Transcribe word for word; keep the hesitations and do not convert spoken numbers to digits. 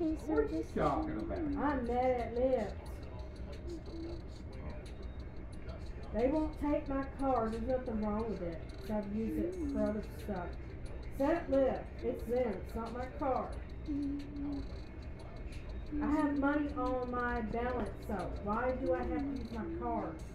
Okay, so What are you this talking about? I'm mad at Lips. They won't take my card. There's nothing wrong with it. So I've used it for other stuff. Set Lip. It's them. It's not my card. I have money on my balance, so why do I have to use my card?